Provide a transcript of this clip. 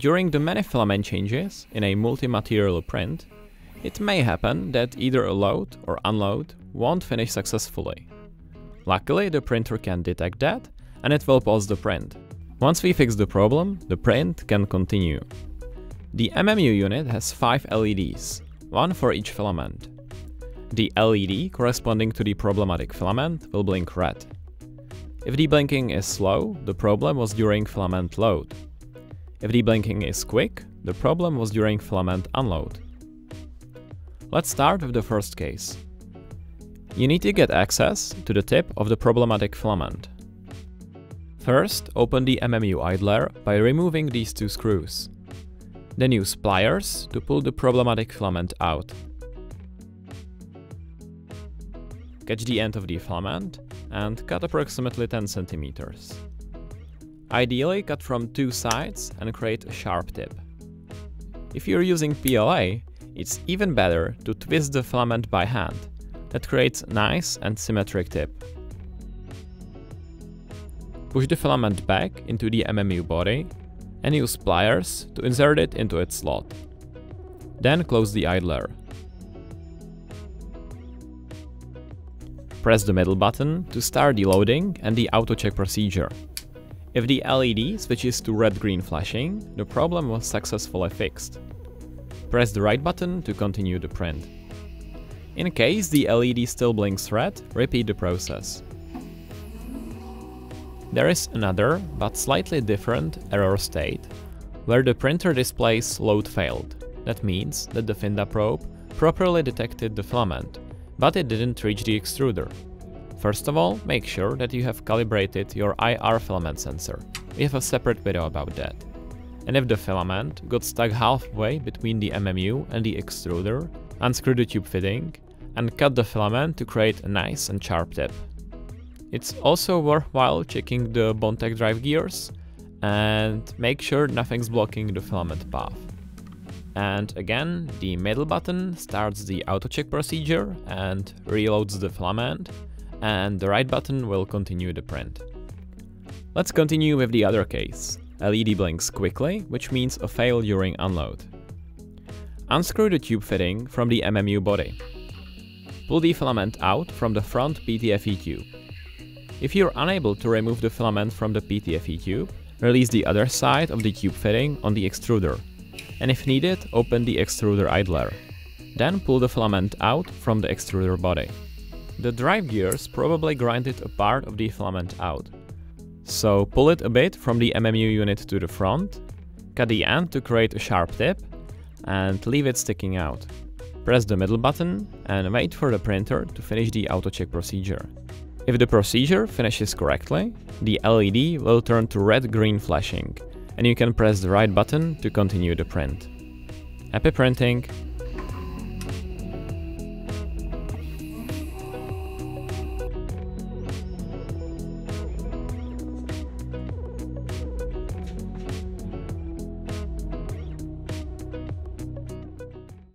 During the many filament changes in a multi-material print, it may happen that either a load or unload won't finish successfully. Luckily, the printer can detect that and it will pause the print. Once we fix the problem, the print can continue. The MMU unit has 5 LEDs, one for each filament. The LED corresponding to the problematic filament will blink red. If the blinking is slow, the problem was during filament load. If the blinking is quick, the problem was during filament unload. Let's start with the first case. You need to get access to the tip of the problematic filament. First, open the MMU idler by removing these 2 screws. Then use pliers to pull the problematic filament out. Catch the end of the filament and cut approximately 10 cm. Ideally, cut from 2 sides and create a sharp tip. If you're using PLA, it's even better to twist the filament by hand. That creates a nice and symmetric tip. Push the filament back into the MMU body and use pliers to insert it into its slot. Then close the idler. Press the middle button to start the loading and the auto-check procedure. If the LED switches to red-green flashing, the problem was successfully fixed. Press the right button to continue the print. In case the LED still blinks red, repeat the process. There is another, but slightly different error state, where the printer displays load failed. That means that the Finda probe properly detected the filament, but it didn't reach the extruder. First of all, make sure that you have calibrated your IR filament sensor. We have a separate video about that. And if the filament got stuck halfway between the MMU and the extruder, unscrew the tube fitting and cut the filament to create a nice and sharp tip. It's also worthwhile checking the Bondtech drive gears and make sure nothing's blocking the filament path. And again, the middle button starts the auto-check procedure and reloads the filament, and the right button will continue the print. Let's continue with the other case. LED blinks quickly, which means a fail during unload. Unscrew the tube fitting from the MMU body. Pull the filament out from the front PTFE tube. If you're unable to remove the filament from the PTFE tube, release the other side of the tube fitting on the extruder. And if needed, open the extruder idler. Then pull the filament out from the extruder body. The drive gears probably grinded a part of the filament out. So pull it a bit from the MMU unit to the front, cut the end to create a sharp tip, and leave it sticking out. Press the middle button and wait for the printer to finish the auto-check procedure. If the procedure finishes correctly, the LED will turn to red-green flashing, and you can press the right button to continue the print. Happy printing!